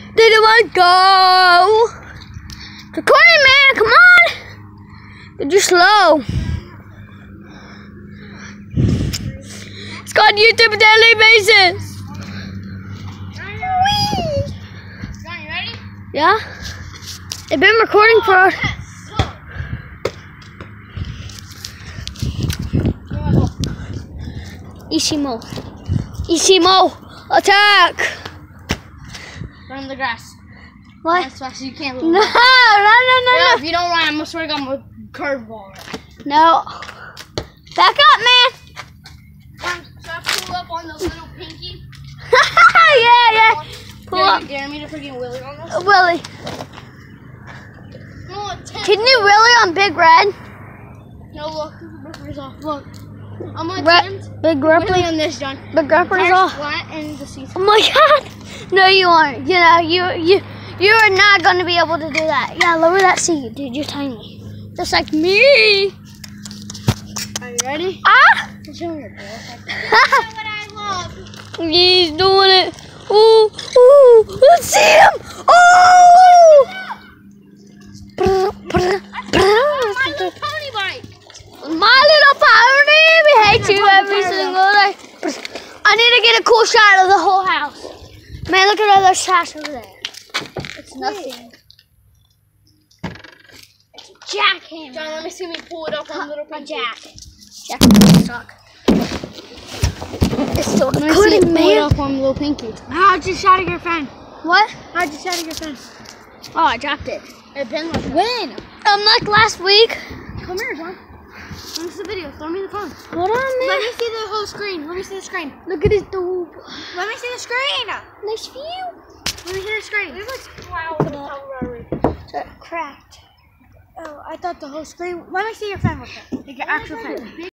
Didn't want to go. Recording, man. Come on. You're slow. It's called YouTube Daily Basis. Whee! John, you ready? Yeah. I've been recording for. Ishimo, attack! Run in the grass. What? As fast as you can. No. Yeah, if you don't run, I'm gonna swear to God, I'm a curveball. No. Back up, man. Should I pull up on the little pinky? yeah. Pull up. You dare me to freaking Willie on this? Willie. No, Can you Willie on Big Red? No, look. Ripper's off. Look. I'm gonna attempt Big Willie Ripper. on this, John. Big Ripper's off. Flat and the seat. Oh my God. No, you aren't. You know, you are not going to be able to do that. Yeah, lower that seat, dude. You're tiny. Just like me. Are you ready? Ah! Show me your girl. That's what I love. He's doing it. Ooh, let's see him. Oh! My little pony bike. My little pony. We hate you every single day. I need to get a cool shot of the whole house. Man, look at all those shots over there. It's nothing. It's a jackhammer. John, let me see me pull it up on little My pinky. Jackhammer suck. It's so Let me see good, you pull it man. up on little pinky. How'd you shot at your friend? What? How'd you set your pen? Oh, I dropped it. It been like When? Like last week. Come here, John. Let me see the video. Throw me the phone. Hold on, man. Let me see the whole screen. Let me see the screen. Look at his doob. Let me see the screen. Nice view. Let me see the screen. There's like clouds on top of our roof. So cracked. Oh, I thought the whole screen. Let me see your pen real quick. Like your actual pen.